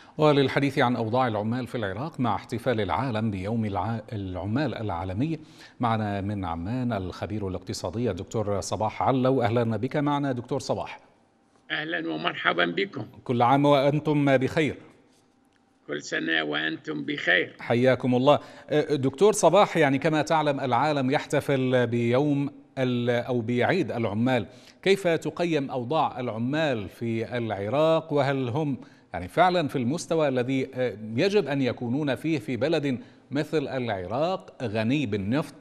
وللحديث عن أوضاع العمال في العراق مع احتفال العالم بيوم العمال العالمي، معنا من عمان الخبير الاقتصادي الدكتور صباح علو. أهلا بك معنا دكتور صباح. أهلا ومرحبا بكم. كل عام وأنتم بخير. كل سنة وأنتم بخير. حياكم الله. دكتور صباح، يعني كما تعلم العالم يحتفل بيوم أو بعيد العمال، كيف تقيم أوضاع العمال في العراق؟ وهل هم يعني فعلا في المستوى الذي يجب أن يكونون فيه في بلد مثل العراق غني بالنفط؟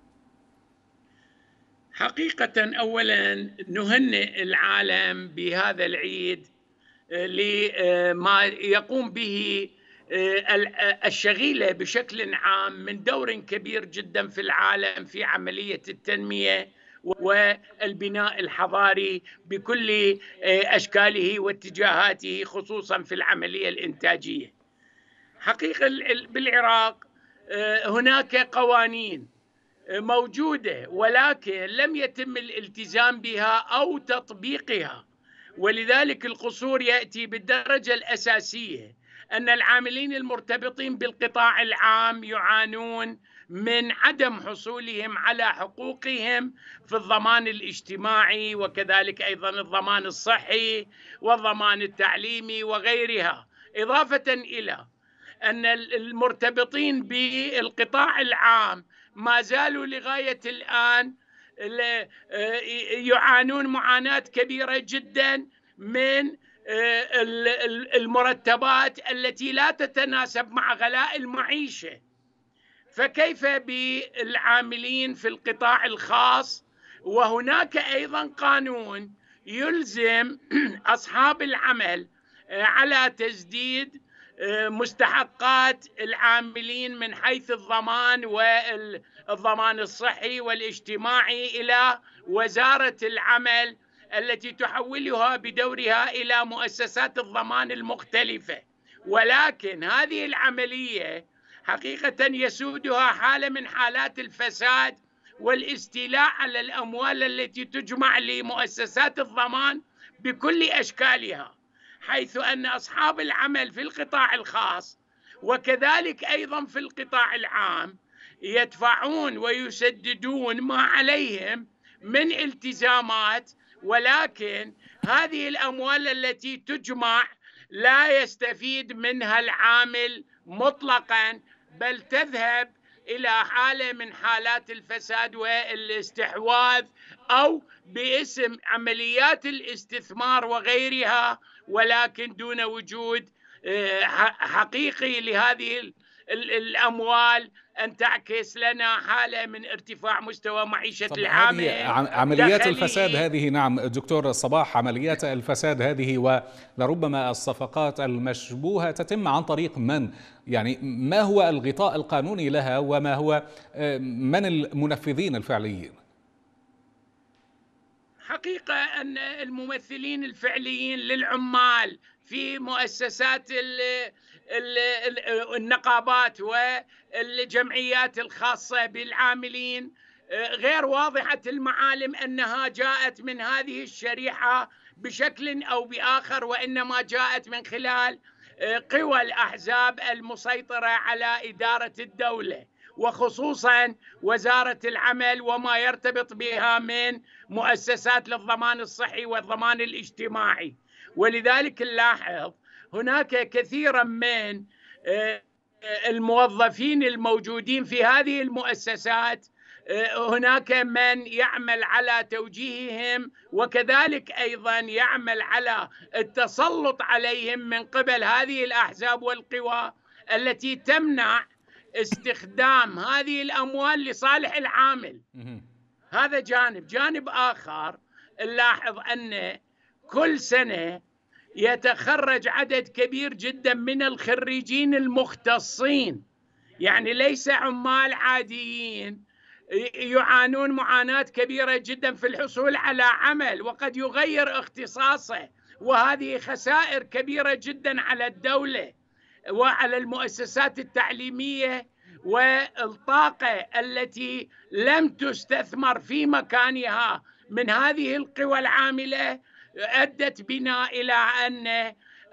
حقيقة أولا نهنئ العالم بهذا العيد لما يقوم به الشغيلة بشكل عام من دور كبير جدا في العالم في عملية التنمية والبناء الحضاري بكل أشكاله واتجاهاته، خصوصا في العملية الإنتاجية. حقيقة بالعراق هناك قوانين موجودة، ولكن لم يتم الالتزام بها أو تطبيقها، ولذلك القصور يأتي بالدرجة الأساسية أن العاملين المرتبطين بالقطاع العام يعانون من عدم حصولهم على حقوقهم في الضمان الاجتماعي، وكذلك أيضا الضمان الصحي والضمان التعليمي وغيرها، إضافة إلى أن المرتبطين بالقطاع العام ما زالوا لغاية الآن يعانون معاناة كبيرة جدا من المرتبات التي لا تتناسب مع غلاء المعيشة. فكيف بالعاملين في القطاع الخاص؟ وهناك أيضا قانون يلزم أصحاب العمل على تسديد مستحقات العاملين من حيث الضمان والضمان الصحي والاجتماعي إلى وزارة العمل، التي تحولها بدورها إلى مؤسسات الضمان المختلفة. ولكن هذه العملية حقيقة يسودها حالة من حالات الفساد والاستيلاء على الأموال التي تجمع لمؤسسات الضمان بكل أشكالها، حيث أن أصحاب العمل في القطاع الخاص وكذلك أيضا في القطاع العام يدفعون ويسددون ما عليهم من التزامات، ولكن هذه الأموال التي تجمع لا يستفيد منها العامل مطلقا، بل تذهب إلى حالة من حالات الفساد والاستحواذ أو باسم عمليات الاستثمار وغيرها، ولكن دون وجود حقيقي لهذه الأموال أن تعكس لنا حالة من ارتفاع مستوى معيشة العامل. عمليات الفساد هذه، نعم دكتور صباح، عمليات الفساد هذه ولربما الصفقات المشبوهة تتم عن طريق من؟ يعني ما هو الغطاء القانوني لها، وما هو من المنفذين الفعليين؟ حقيقة أن الممثلين الفعليين للعمال في مؤسسات النقابات والجمعيات الخاصة بالعاملين غير واضحة المعالم أنها جاءت من هذه الشريحة بشكل أو بآخر، وإنما جاءت من خلال قوى الأحزاب المسيطرة على إدارة الدولة، وخصوصا وزارة العمل وما يرتبط بها من مؤسسات للضمان الصحي والضمان الاجتماعي. ولذلك نلاحظ هناك كثيرا من الموظفين الموجودين في هذه المؤسسات هناك من يعمل على توجيههم، وكذلك أيضا يعمل على التسلط عليهم من قبل هذه الأحزاب والقوى التي تمنع استخدام هذه الأموال لصالح العامل. هذا جانب آخر، نلاحظ أن كل سنة يتخرج عدد كبير جدا من الخريجين المختصين، يعني ليس عمال عاديين، يعانون معاناة كبيرة جدا في الحصول على عمل وقد يغير اختصاصه، وهذه خسائر كبيرة جدا على الدولة وعلى المؤسسات التعليمية، والطاقة التي لم تستثمر في مكانها من هذه القوى العاملة أدت بنا إلى أن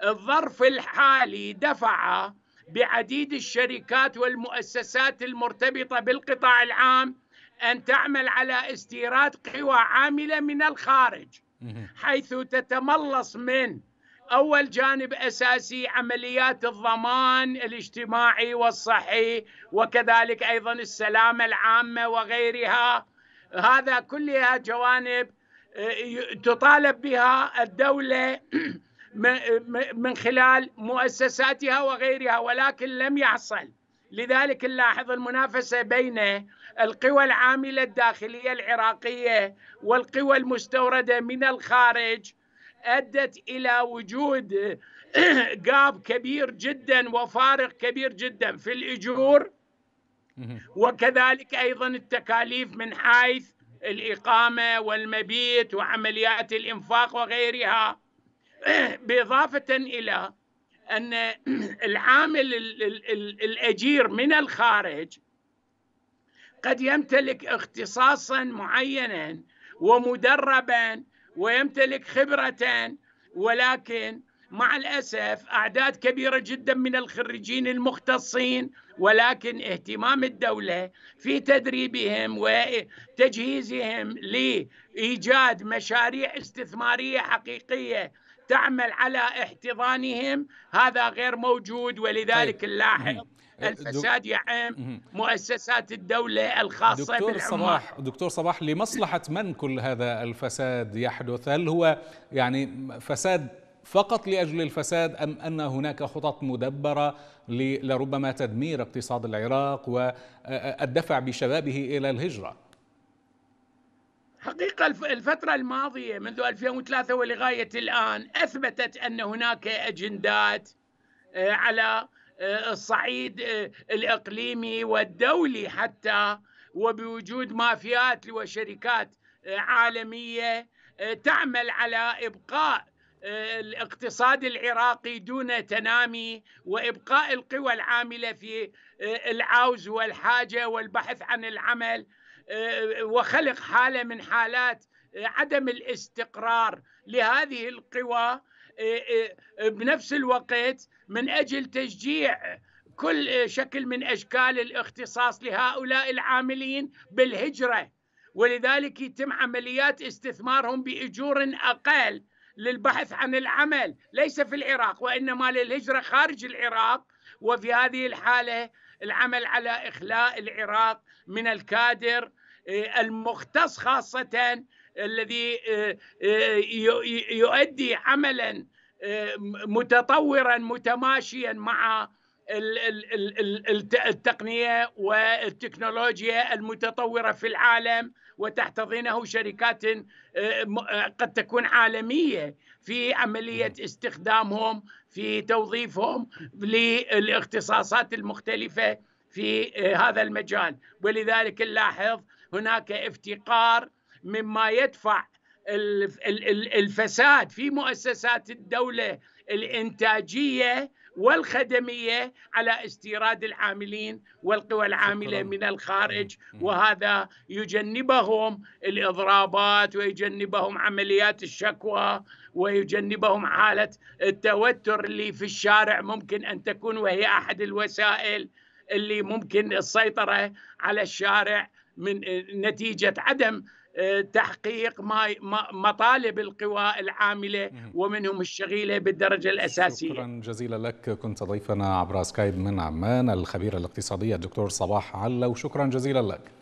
الظرف الحالي دفع بعديد الشركات والمؤسسات المرتبطة بالقطاع العام أن تعمل على استيراد قوى عاملة من الخارج، حيث تتملص من أول جانب أساسي عمليات الضمان الاجتماعي والصحي، وكذلك أيضا السلامة العامة وغيرها. هذا كلها جوانب تطالب بها الدولة من خلال مؤسساتها وغيرها، ولكن لم يحصل. لذلك نلاحظ المنافسة بين القوى العاملة الداخلية العراقية والقوى المستوردة من الخارج أدت إلى وجود جاب كبير جدا وفارق كبير جدا في الأجور، وكذلك أيضا التكاليف من حيث الإقامة والمبيت وعمليات الإنفاق وغيرها، بإضافة إلى أن العامل الأجير من الخارج قد يمتلك اختصاصا معينا ومدربا ويمتلك خبرة، ولكن مع الأسف أعداد كبيرة جدا من الخريجين المختصين، ولكن اهتمام الدولة في تدريبهم وتجهيزهم لإيجاد مشاريع استثمارية حقيقية تعمل على احتضانهم هذا غير موجود. ولذلك نلاحظ الفساد يعم مؤسسات الدولة الخاصة بالعمال. دكتور صباح، لمصلحة من كل هذا الفساد يحدث؟ هل هو يعني فساد فقط لأجل الفساد، أم أن هناك خطط مدبرة لربما تدمير اقتصاد العراق والدفع بشبابه إلى الهجرة؟ حقيقة الفترة الماضية منذ 2003 ولغاية الآن أثبتت أن هناك أجندات على الصعيد الإقليمي والدولي حتى، وبوجود مافيات وشركات عالمية تعمل على إبقاء الاقتصاد العراقي دون تنامي، وإبقاء القوى العاملة في العوز والحاجة والبحث عن العمل، وخلق حالة من حالات عدم الاستقرار لهذه القوى، بنفس الوقت من أجل تشجيع كل شكل من أشكال الاختصاص لهؤلاء العاملين بالهجرة، ولذلك يتم عمليات استثمارهم بأجور أقل للبحث عن العمل، ليس في العراق وإنما للهجرة خارج العراق. وفي هذه الحالة العمل على إخلاء العراق من الكادر المختص، خاصة الذي يؤدي عملا متطورا متماشيا مع التقنية والتكنولوجيا المتطورة في العالم، وتحتضنه شركات قد تكون عالمية في عملية استخدامهم في توظيفهم للاختصاصات المختلفة في هذا المجال. ولذلك نلاحظ هناك افتقار مما يدفع الفساد في مؤسسات الدولة الإنتاجية والخدمية على استيراد العاملين والقوى العاملة من الخارج، وهذا يجنبهم الإضرابات ويجنبهم عمليات الشكوى ويجنبهم حالة التوتر اللي في الشارع ممكن أن تكون، وهي أحد الوسائل اللي ممكن السيطرة على الشارع من نتيجة عدم تحقيق مطالب القوى العاملة ومنهم الشغيلة بالدرجة الأساسية. شكرا جزيلا لك، كنت ضيفنا عبر سكايب من عمان الخبير الاقتصادي الدكتور صباح علة، وشكرا جزيلا لك.